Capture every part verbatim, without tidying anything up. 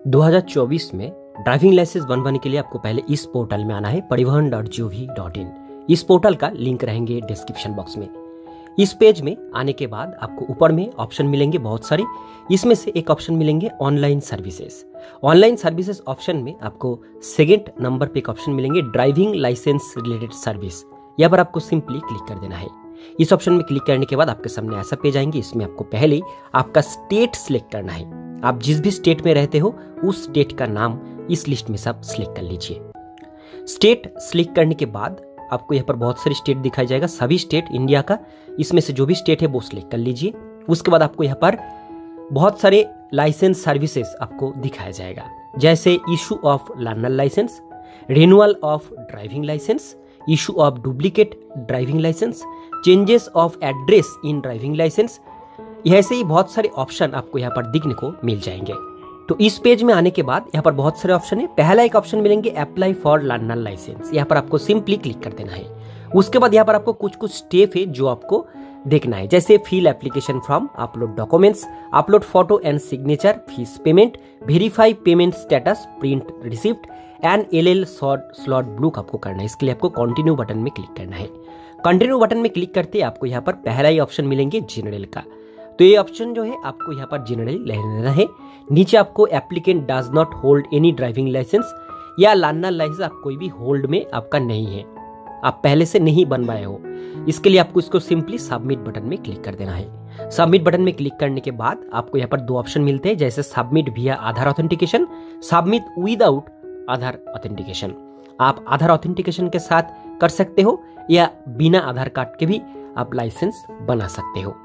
दो हज़ार चौबीस में ड्राइविंग लाइसेंस बनवाने के लिए आपको पहले इस पोर्टल में आना है, Parivahan dot G O V dot in. इस पोर्टल का लिंक रहेंगे डिस्क्रिप्शन बॉक्स में। इस पेज में आने के बाद आपको ऊपर में ऑप्शन मिलेंगे बहुत सारे। इसमें से एक ऑप्शन मिलेंगे online services. Online services option में आपको सेकेंड नंबर पे एक ऑप्शन मिलेंगे ड्राइविंग लाइसेंस रिलेटेड सर्विस। यहाँ पर आपको सिंपली क्लिक कर देना है। इस ऑप्शन में क्लिक करने के बाद आपके सामने ऐसा पेज आएंगे। इसमें आपको पहले आपका स्टेट सिलेक्ट करना है। आप जिस भी स्टेट में रहते हो उस स्टेट का नाम इस लिस्ट में सब सिलेक्ट कर लीजिए। स्टेट सिलेक्ट करने के बाद आपको यहाँ पर बहुत सारी स्टेट दिखाई जाएगा, सभी स्टेट इंडिया का। इसमें से जो भी स्टेट है वो सिलेक्ट कर लीजिए। उसके बाद आपको यहाँ पर बहुत सारे लाइसेंस सर्विसेज आपको दिखाया जाएगा, जैसे issue of learner licence, renewal of driving licence, issue of duplicate driving licence, changes of address in driving licence. ऐसे ही बहुत सारे ऑप्शन आपको यहाँ पर दिखने को मिल जाएंगे। तो इस पेज में आने के बाद यहाँ पर बहुत सारे ऑप्शन है। पहला एक ऑप्शन मिलेंगे अप्लाई फॉर लर्नर लाइसेंस। यहाँ पर आपको सिंपली क्लिक कर देना है। उसके बाद यहाँ पर आपको कुछ कुछ स्टेप है जो आपको देखना है, जैसे fill application form, upload documents, upload photo and signature, fees payment, verify payment status, print receipt and L L slot book आपको करना है। इसके लिए आपको कंटिन्यू बटन में क्लिक करना है। कंटिन्यू बटन में क्लिक करते आपको यहाँ पर पहला ही ऑप्शन मिलेंगे जनरल का। तो ये ऑप्शन जो है आपको यहाँ पर जनरल ले लेना है। नीचे आपको applicant does not hold any driving licence या लर्नर लाइसेंस आप कोई भी होल्ड में आपका नहीं है, आप पहले से नहीं बनवाए हो, इसके लिए आपको इसको सिंपली सबमिट बटन में क्लिक कर देना है। सबमिट बटन में क्लिक करने के बाद आपको यहाँ पर दो ऑप्शन मिलते हैं, जैसे submit via Aadhaar authentication, submit without Aadhaar authentication. आप आधार ऑथेंटिकेशन के साथ कर सकते हो या बिना आधार कार्ड के भी आप लाइसेंस बना सकते हो।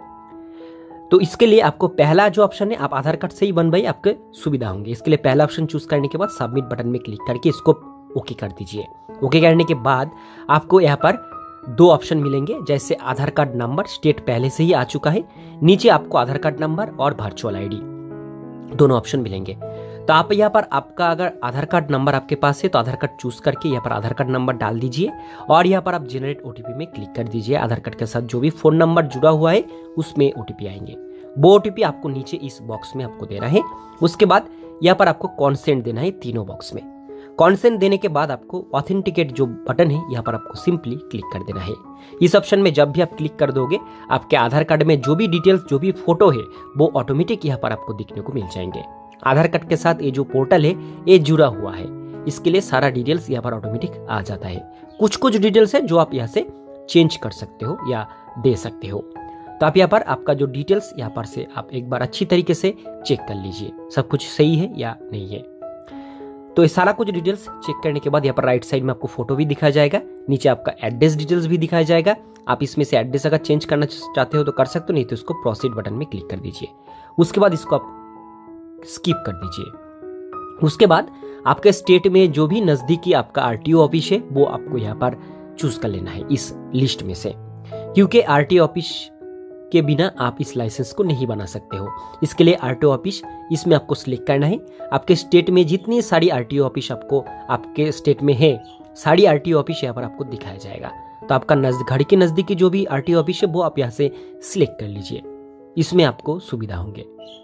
तो इसके लिए आपको पहला जो ऑप्शन है आप आधार कार्ड से ही बनवाइए, आपके सुविधा होंगे। इसके लिए पहला ऑप्शन चूज करने के बाद सबमिट बटन में क्लिक करके इसको ओके कर दीजिए। ओके करने के बाद आपको यहाँ पर दो ऑप्शन मिलेंगे, जैसे आधार कार्ड नंबर, स्टेट पहले से ही आ चुका है, नीचे आपको आधार कार्ड नंबर और वर्चुअल आईडी दोनों ऑप्शन मिलेंगे। तो आप यहाँ पर आपका अगर आधार कार्ड नंबर आपके पास है तो आधार कार्ड चूज करके यहाँ पर आधार कार्ड नंबर डाल दीजिए और यहाँ पर आप जनरेट ओटीपी में क्लिक कर दीजिए। आधार कार्ड के साथ जो भी फोन नंबर जुड़ा हुआ है उसमें ओटीपी आएंगे। वो ओटीपी आपको नीचे इस बॉक्स में आपको देना है। उसके बाद यहाँ पर आपको कॉन्सेंट देना है तीनों बॉक्स में। कॉन्सेंट देने के बाद आपको ऑथेंटिकेट जो बटन है यहाँ पर आपको सिंपली क्लिक कर देना है। इस ऑप्शन में जब भी आप क्लिक कर दोगे आपके आधार कार्ड में जो भी डिटेल्स, जो भी फोटो है वो ऑटोमेटिक यहाँ पर आपको दिखने को मिल जाएंगे। आधार कार्ड के साथ ये जो पोर्टल है ये जुड़ा हुआ है, इसके लिए सारा डिटेल्स यहाँ पर ऑटोमेटिक आ जाता है। कुछ कुछ डिटेल्स है जो आप यहाँ से चेंज कर सकते हो या दे सकते हो। तो आप यहाँ पर आपका जो डिटेल्स यहाँ पर से आप एक बार अच्छी तरीके से चेक कर लीजिए सब कुछ सही है या नहीं है। तो ये सारा कुछ डिटेल्स चेक करने के बाद यहाँ पर राइट साइड में आपको फोटो भी दिखाया जाएगा, नीचे आपका एड्रेस डिटेल्स भी दिखाया जाएगा। आप इसमें से एड्रेस अगर चेंज करना चाहते हो तो कर सकते हो, नहीं तो इसको प्रोसीड बटन में क्लिक कर दीजिए। उसके बाद इसको आप स्किप कर दीजिए। उसके बाद आपके स्टेट में जो भी नजदीकी आपका आरटीओ ऑफिस है वो आपको यहाँ पर चूज कर लेना है इस लिस्ट में से, क्योंकि आरटीओ ऑफिस के बिना आप इस लाइसेंस को नहीं बना सकते हो। इसके लिए आरटीओ ऑफिस इसमें आपको सिलेक्ट करना है। आपके स्टेट में जितनी सारी आरटीओ ऑफिस आपको आपके स्टेट में है सारी आरटीओ ऑफिस यहाँ पर आपको दिखाया जाएगा। तो आपका नजद घर के नजदीकी जो भी आरटीओ ऑफिस है वो आप यहाँ से सिलेक्ट कर लीजिए, इसमें आपको सुविधा होंगे।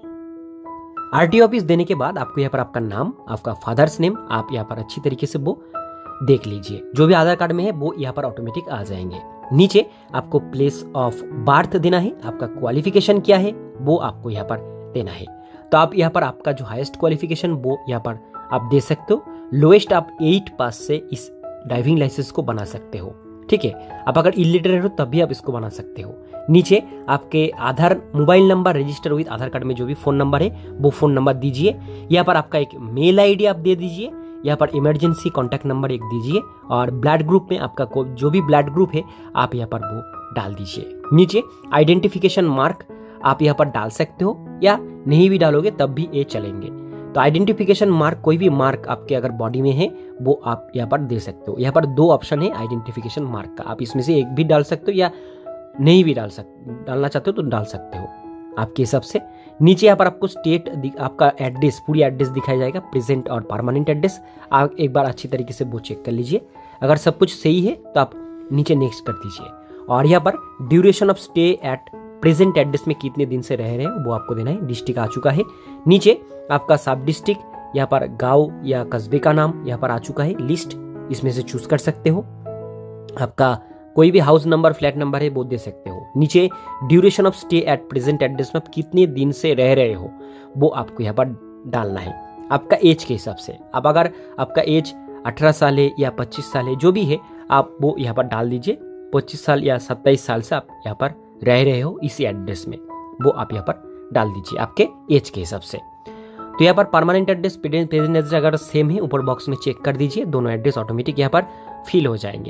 आरटीओ ऑफिस देने के बाद आपको यहाँ पर आपका नाम, आपका फादर्स नेम आप यहाँ पर अच्छी तरीके से वो देख लीजिए। जो भी आधार कार्ड में है वो यहाँ पर ऑटोमेटिक आ जाएंगे। नीचे आपको प्लेस ऑफ बर्थ देना है, आपका क्वालिफिकेशन क्या है वो आपको यहाँ पर देना है। तो आप यहाँ पर आपका जो हाईएस्ट क्वालिफिकेशन वो यहाँ पर आप दे सकते हो। लोएस्ट आप एट पास से इस ड्राइविंग लाइसेंस को बना सकते हो, ठीक है। आप अगर इलिटरेट हो तब भी आप इसको बना सकते हो। नीचे आपके Aadhaar mobile number register with Aadhaar card में जो भी फोन नंबर है वो फोन नंबर दीजिए। यहाँ पर आपका एक मेल आईडी आप दे दीजिए। यहाँ पर इमरजेंसी कॉन्टैक्ट नंबर एक दीजिए और ब्लड ग्रुप में आपका जो भी ब्लड ग्रुप है आप यहाँ पर वो डाल दीजिए। नीचे आइडेंटिफिकेशन मार्क आप यहाँ पर डाल सकते हो या नहीं भी डालोगे तब भी ये चलेंगे। तो आइडेंटिफिकेशन मार्क, कोई भी मार्क आपके अगर बॉडी में है वो आप यहाँ पर दे सकते हो। यहाँ पर दो ऑप्शन है आइडेंटिफिकेशन मार्क का, आप इसमें से एक भी डाल सकते हो या नहीं भी डाल सकते, डालना चाहते हो तो डाल सकते हो आपके हिसाब से। नीचे यहाँ पर आपको स्टेट, आपका एड्रेस, पूरी एड्रेस दिखाया जाएगा, प्रेजेंट और परमानेंट एड्रेस। आप एक बार अच्छी तरीके से वो चेक कर लीजिए। अगर सब कुछ सही है तो आप नीचे नेक्स्ट कर दीजिए। और यहाँ पर duration of stay at present address में कितने दिन से रह रहे हैं वो आपको देना है। डिस्ट्रिक्ट आ चुका है। नीचे आपका सब डिस्ट्रिक्ट यहाँ पर गांव या कस्बे का नाम यहाँ पर आ चुका है, लिस्ट इसमें से चूज कर सकते हो। आपका कोई भी हाउस नंबर, फ्लैट नंबर है वो दे सकते हो। नीचे duration of stay at present address में आप कितने दिन से रह रहे हो वो आपको यहाँ पर डालना है आपका एज के हिसाब से। अब अगर आपका एज अठारह साल है या पच्चीस साल है, जो भी है आप वो यहाँ पर डाल दीजिए। पच्चीस साल या सत्ताईस साल से आप यहाँ पर रह रहे हो इसी एड्रेस में, वो आप यहाँ पर डाल दीजिए आपके एज के हिसाब से। तो यहाँ पर परमानेंट एड्रेस, प्रेजेंट एड्रेस अगर सेम है ऊपर बॉक्स में चेक कर दीजिए, दोनों एड्रेस ऑटोमेटिक यहाँ पर फिल हो जाएंगे।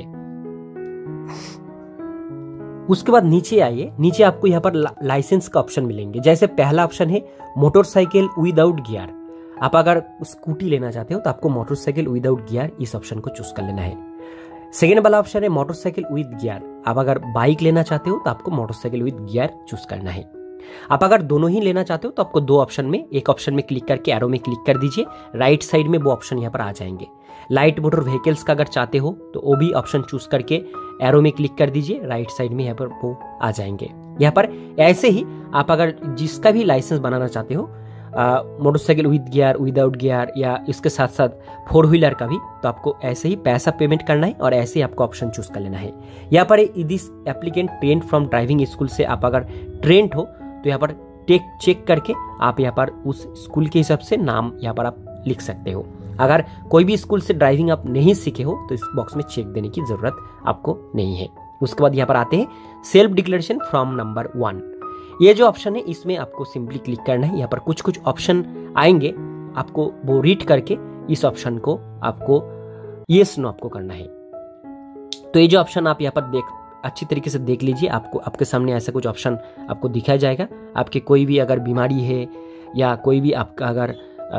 उसके बाद नीचे आइए, नीचे आपको यहाँ पर लाइसेंस का ऑप्शन मिलेंगे। जैसे पहला ऑप्शन है मोटरसाइकिल विदाउट गियर। आप अगर स्कूटी लेना चाहते हो तो आपको मोटरसाइकिल विदाउट गियर इस ऑप्शन को चूज कर लेना है। सेकेंड वाला ऑप्शन है मोटरसाइकिल विद गियर। आप अगर बाइक लेना चाहते हो तो आपको मोटरसाइकिल विद गियर चूज करना है। आप अगर दोनों ही लेना चाहते हो तो आपको दो ऑप्शन में, एक ऑप्शन में क्लिक करके एरो में क्लिक कर दीजिए, राइट साइड में वो ऑप्शन यहाँ पर आ जाएंगे। लाइट मोटर व्हीकल्स का अगर चाहते हो तो वो भी ऑप्शन चूज करके एरो में क्लिक कर दीजिए, राइट साइड में यहाँ पर वो आ जाएंगे। यहाँ पर ऐसे ही आप अगर जिसका भी लाइसेंस बनाना चाहते हो, motorcycle with gear, without gear या इसके साथ साथ फोर व्हीलर का भी, तो आपको ऐसे ही पैसा पेमेंट करना है और ऐसे ही आपको ऑप्शन चूज कर लेना है। यहाँ पर this applicant trained from driving school से आप अगर ट्रेंड हो तो यहाँ पर टेक चेक करके आप यहाँ पर उस स्कूल के हिसाब से नाम यहाँ पर आप लिख सकते हो। अगर कोई भी स्कूल से ड्राइविंग आप नहीं सीखे हो तो इस बॉक्स में चेक देने की जरूरत आपको नहीं है। उसके बाद यहाँ पर आते हैं self declaration from number one. ये जो ऑप्शन है इसमें आपको सिंपली क्लिक करना है। यहाँ पर कुछ कुछ ऑप्शन आएंगे, आपको वो रीड करके इस ऑप्शन को आपको यस नो आपको करना है। तो ये जो ऑप्शन आप यहाँ पर देख अच्छी तरीके से देख लीजिए, आपको आपके सामने ऐसा कुछ ऑप्शन आपको दिखाया जाएगा। आपके कोई भी अगर बीमारी है या कोई भी आपका अगर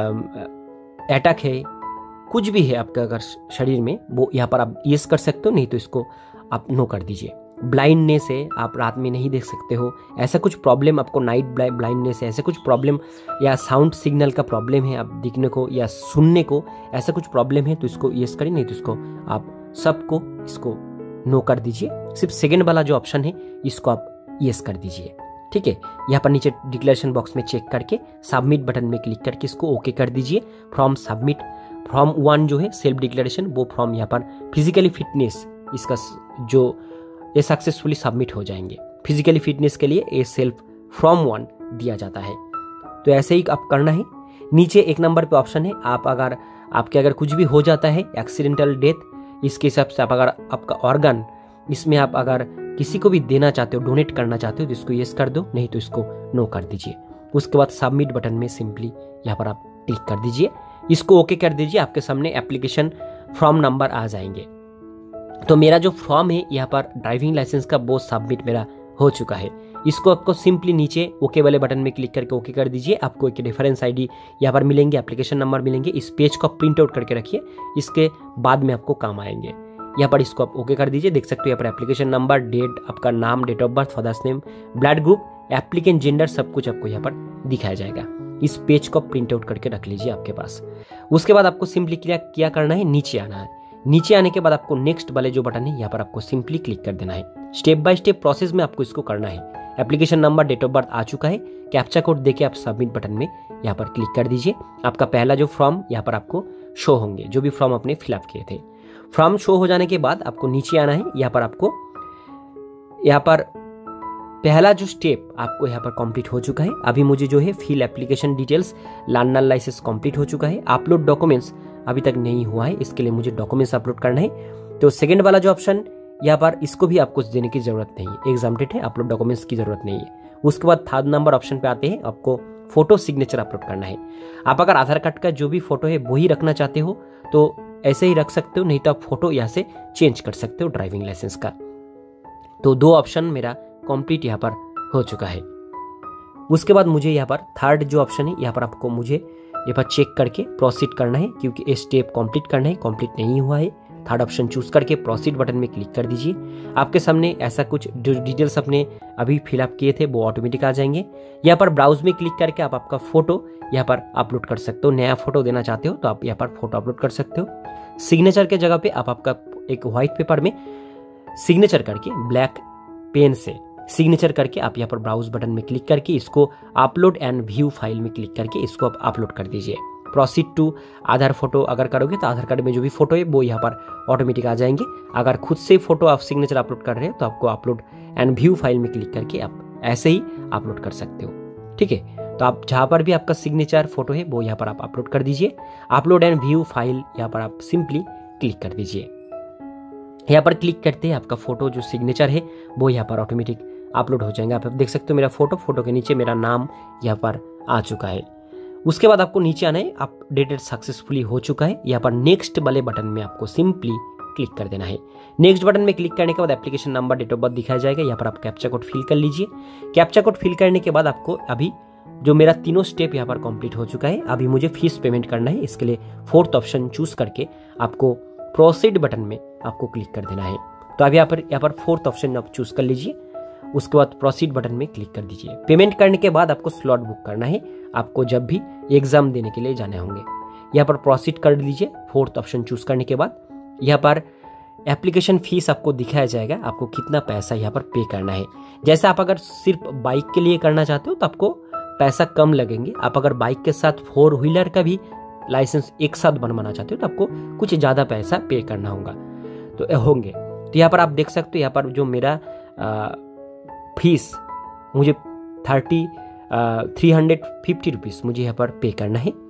अटैक है, कुछ भी है आपका अगर शरीर में, वो यहाँ पर आप यस कर सकते हो, नहीं तो इसको आप नो कर दीजिए। ब्लाइंडनेस है, आप रात में नहीं देख सकते हो, ऐसा कुछ प्रॉब्लम आपको, नाइट ब्लाइंडनेस है, ऐसा कुछ प्रॉब्लम या साउंड सिग्नल का प्रॉब्लम है, आप दिखने को या सुनने को ऐसा कुछ प्रॉब्लम है तो इसको यस करिए, नहीं तो इसको आप सबको इसको नो कर दीजिए। सिर्फ सेकेंड वाला जो ऑप्शन है इसको आप यस कर दीजिए। ठीक है, यहाँ पर नीचे डिक्लेरेशन बॉक्स में चेक करके सबमिट बटन में क्लिक करके इसको ओके कर दीजिए। फ्रॉम सबमिट फ्रॉम वन जो है सेल्फ डिक्लेरेशन, वो फ्रॉम यहाँ पर फिजिकली फिटनेस, इसका जो ये सक्सेसफुली सबमिट हो जाएंगे। फिजिकली फिटनेस के लिए ये सेल्फ फ्रॉम वन दिया जाता है। तो ऐसे ही आप करना है। नीचे एक नंबर पे ऑप्शन है, आप अगर आपके अगर कुछ भी हो जाता है एक्सीडेंटल डेथ, इसके हिसाब से आप अगर आपका ऑर्गन इसमें आप अगर किसी को भी देना चाहते हो, डोनेट करना चाहते हो तो इसको यस कर दो, नहीं तो इसको नो कर दीजिए। उसके बाद सबमिट बटन में सिंपली यहाँ पर आप क्लिक कर दीजिए, इसको ओके कर दीजिए। आपके सामने एप्लीकेशन फॉर्म नंबर आ जाएंगे। तो मेरा जो फॉर्म है यहाँ पर ड्राइविंग लाइसेंस का वो सबमिट मेरा हो चुका है। इसको आपको सिंपली नीचे ओके वाले बटन में क्लिक करके ओके कर दीजिए। आपको एक रेफरेंस आईडी यहाँ पर मिलेंगे, एप्लीकेशन नंबर मिलेंगे। इस पेज को प्रिंट आउट करके रखिए, इसके बाद में आपको काम आएंगे। यहाँ पर इसको आप ओके कर दीजिए। देख सकते हो यहाँ पर एप्लीकेशन नंबर, डेट, आपका नाम, date of birth, father's name, blood group, applicant gender, सब कुछ आपको यहाँ पर दिखाया जाएगा। इस पेज को प्रिंट आउट करके रख लीजिए आपके पास। उसके बाद आपको सिंपली क्या क्या करना है, नीचे आना है। नीचे आने के बाद आपको नेक्स्ट वाले जो बटन है यहाँ पर आपको सिंपली क्लिक कर देना है। स्टेप बाय स्टेप प्रोसेस में आपको इसको करना है। Application number, date of birth आ चुका है, कैप्चा कोड देके आप सबमिट बटन में यहाँ पर क्लिक कर दीजिए। आपका पहला जो फॉर्म यहाँ पर आपको शो होंगे, जो भी फॉर्म आपने फिलअप किए थे। फॉर्म शो हो जाने के बाद आपको नीचे आना है। यहाँ पर आपको यहाँ पर पहला जो स्टेप आपको यहाँ पर कंप्लीट हो चुका है। अभी मुझे जो है fill application details, learner licence complete हो चुका है। अपलोड डॉक्यूमेंट्स अभी तक नहीं हुआ है, इसके लिए मुझे डॉक्यूमेंट्स अपलोड करना है। तो सेकंड वाला जो ऑप्शन यहाँ पर, इसको भी आपको देने की जरूरत नहीं है, एग्जाम्प्टेड है, अपलोड डॉक्यूमेंट्स की जरूरत नहीं है। उसके बाद थर्ड नंबर ऑप्शन पे आते हैं, आपको फोटो सिग्नेचर अपलोड करना है। आप अगर आधार कार्ड का जो भी फोटो है वही रखना चाहते हो तो ऐसे ही रख सकते हो, नहीं तो आप फोटो यहाँ से चेंज कर सकते हो ड्राइविंग लाइसेंस का। तो दो ऑप्शन मेरा कंप्लीट यहाँ पर हो चुका है। उसके बाद मुझे यहाँ पर थर्ड जो ऑप्शन है यहाँ पर आपको मुझे यहाँ पर चेक करके प्रोसीड करना है, क्योंकि ये स्टेप कंप्लीट करना है, कंप्लीट नहीं हुआ है। थर्ड ऑप्शन चूज करके प्रोसीड बटन में क्लिक कर दीजिए। आपके सामने ऐसा कुछ जो डिटेल्स अपने अभी फिलअप किए थे वो ऑटोमेटिक आ जाएंगे। यहाँ पर ब्राउज में क्लिक करके आप आपका फोटो यहाँ पर अपलोड कर सकते हो। नया फोटो देना चाहते हो तो आप यहाँ पर फोटो अपलोड कर सकते हो। सिग्नेचर के जगह पे आप आपका एक व्हाइट पेपर में सिग्नेचर करके ब्लैक पेन से सिग्नेचर करके आप यहाँ पर ब्राउज बटन में क्लिक करके इसको अपलोड एंड व्यू फाइल में क्लिक करके इसको आप अपलोड कर दीजिए। प्रोसीड टू आधार फोटो अगर करोगे तो आधार कार्ड में जो भी फोटो है वो यहाँ पर ऑटोमेटिक आ जाएंगे। अगर खुद से फोटो आप सिग्नेचर अपलोड कर रहे हो तो आपको अपलोड एंड व्यू फाइल में क्लिक करके आप ऐसे ही अपलोड कर सकते हो। ठीक है, तो आप जहाँ पर भी आपका सिग्नेचर फोटो है वो यहाँ पर आप अपलोड कर दीजिए। अपलोड एंड व्यू फाइल यहाँ पर आप सिंपली क्लिक कर दीजिए। यहाँ पर क्लिक करते ही आपका फोटो जो सिग्नेचर है वो यहाँ पर ऑटोमेटिक अपलोड हो जाएंगे। आप देख सकते हो मेरा फोटो फोटो के नीचे मेरा नाम यहाँ पर आ चुका है। उसके बाद आपको नीचे आना है, अपडेटेड सक्सेसफुली हो चुका है। यहाँ पर नेक्स्ट वाले बटन में आपको सिंपली क्लिक कर देना है। नेक्स्ट बटन में क्लिक करने के बाद application number, date of birth दिखाया जाएगा। यहाँ पर आप कैप्चा कोड फिल कर लीजिए। कैप्चा कोड फिल करने के बाद आपको अभी जो मेरा तीनों स्टेप यहाँ पर कंप्लीट हो चुका है, अभी मुझे फीस पेमेंट करना है। इसके लिए फोर्थ ऑप्शन चूज करके आपको प्रोसीड बटन में आपको क्लिक कर देना है। तो अभी यहाँ पर यहाँ पर फोर्थ ऑप्शन आप चूज कर लीजिए। उसके बाद प्रोसीड बटन में क्लिक कर दीजिए। पेमेंट करने के बाद आपको स्लॉट बुक करना है, आपको जब भी एग्जाम देने के लिए जाने होंगे। यहाँ पर प्रोसीड कर दीजिए। फोर्थ ऑप्शन चूज करने के बाद यहाँ पर एप्लीकेशन फीस आपको दिखाया जाएगा, आपको कितना पैसा यहाँ पर पे करना है। जैसे आप अगर सिर्फ बाइक के लिए करना चाहते हो तो आपको पैसा कम लगेंगे। आप अगर बाइक के साथ फोर व्हीलर का भी लाइसेंस एक साथ बनवाना चाहते हो तो आपको कुछ ज़्यादा पैसा पे करना होगा तो होंगे। तो यहाँ पर आप देख सकते हो यहाँ पर जो मेरा आ, फीस मुझे thirty three hundred fifty rupees मुझे यहाँ पर पे करना है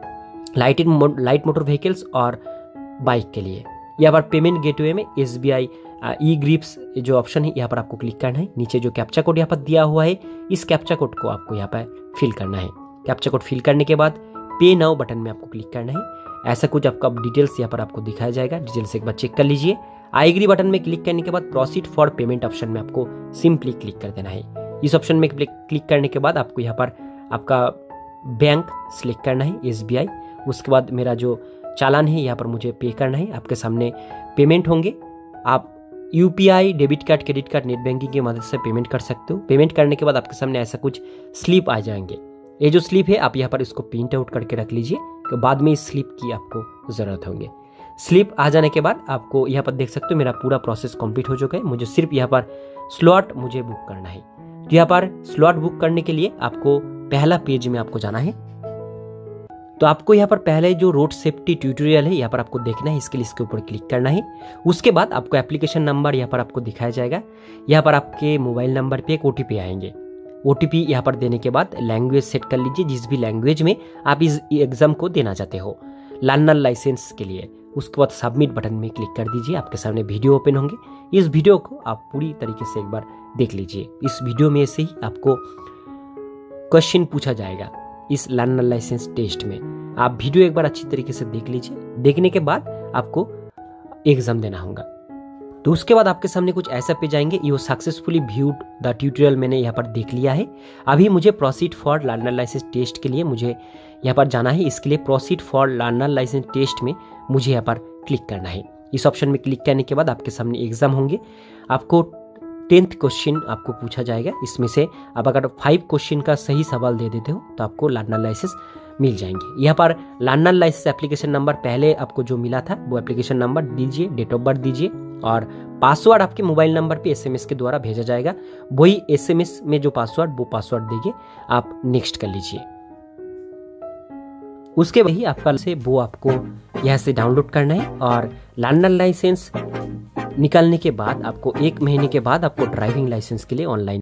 light in light motor vehicles और बाइक के लिए। यहाँ पर पेमेंट गेटवे में S B I e GRIPS जो ऑप्शन है यहाँ पर आपको क्लिक करना है। नीचे जो कैप्चा कोड यहाँ पर दिया हुआ है इस कैप्चा कोड को आपको यहाँ पर फिल करना है। कैप्चा कोड फिल करने के बाद पे नाउ बटन में आपको क्लिक करना है। ऐसा कुछ आपका डिटेल्स यहाँ पर आपको दिखाया जाएगा, डिटेल्स एक बार चेक कर लीजिए। आई एग्री बटन में क्लिक करने के बाद प्रोसीड फॉर पेमेंट ऑप्शन में आपको सिंपली क्लिक कर देना है। इस ऑप्शन में क्लिक करने के बाद आपको यहाँ पर आपका बैंक सिलेक्ट करना है, एस बी आई। उसके बाद मेरा जो चालान है यहाँ पर मुझे पे करना है। आपके सामने पेमेंट होंगे, आप U P I, debit card, credit card, net banking की मदद से पेमेंट कर सकते हो। पेमेंट करने के बाद आपके सामने ऐसा कुछ स्लिप आ जाएंगे। ये जो स्लिप है आप यहाँ पर इसको प्रिंट आउट करके रख लीजिए, तो बाद में इस स्लिप की आपको ज़रूरत होंगे। स्लिप आ जाने के बाद आपको यहाँ पर देख सकते हो मेरा पूरा प्रोसेस कंप्लीट हो चुका है। मुझे सिर्फ यहाँ पर स्लॉट मुझे बुक करना है। तो यहाँ पर स्लॉट बुक करने के लिए आपको पहला पेज में आपको जाना है। तो आपको यहाँ पर पहले जो रोड सेफ्टी ट्यूटोरियल है यहाँ पर आपको देखना है, इसके लिए इसके ऊपर क्लिक करना है। उसके बाद आपको एप्लीकेशन नंबर यहाँ पर आपको दिखाया जाएगा। यहाँ पर आपके मोबाइल नंबर पे एक ओटीपी आएंगे। ओटीपी यहाँ पर देने के बाद लैंग्वेज सेट कर लीजिए, जिस भी लैंग्वेज में आप इस एग्जाम को देना चाहते हो लर्नर लाइसेंस के लिए। उसके बाद सबमिट बटन में क्लिक कर दीजिए। आपके सामने वीडियो ओपन होंगे। इस वीडियो को आप पूरी तरीके से एक बार देख लीजिए। इस वीडियो में से ही आपको क्वेश्चन पूछा जाएगा इस लर्नर लाइसेंस टेस्ट में। आप वीडियो एक बार अच्छी तरीके से देख लीजिए। देखने के बाद आपको एग्जाम देना होगा। तो उसके बाद आपके सामने कुछ ऐसा पेज आएंगे। You successfully viewed the tutorial मैंने यहाँ पर देख लिया है। अभी मुझे proceed for learner licence test के लिए मुझे यहाँ पर जाना है। इसके लिए proceed for learner licence test में मुझे यहाँ पर क्लिक करना है। इस ऑप्शन में क्लिक करने के बाद आपके सामने एग्जाम होंगे। आपको टेंथ क्वेश्चन आपको पूछा जाएगा। इसमें से आप अगर फाइव क्वेश्चन का सही सवाल दे देते हो तो आपको लर्नर लाइसेंस मिल जाएंगे। यहाँ पर लर्नर लाइसेंस एप्लीकेशन नंबर पहले आपको जो मिला था वो एप्लीकेशन नंबर दीजिए, डेट ऑफ बर्थ दीजिए और पासवर्ड आपके मोबाइल नंबर पे एसएमएस के द्वारा भेजा जाएगा। वही एसएमएस में जो पासवर्ड वो पासवर्ड देंगे, आप नेक्स्ट कर लीजिए। उसके वही आपका से वो आपको यहाँ से डाउनलोड करना है और लर्नर लाइसेंस निकालने के बाद आपको एक महीने के बाद आपको ड्राइविंग लाइसेंस के लिए ऑनलाइन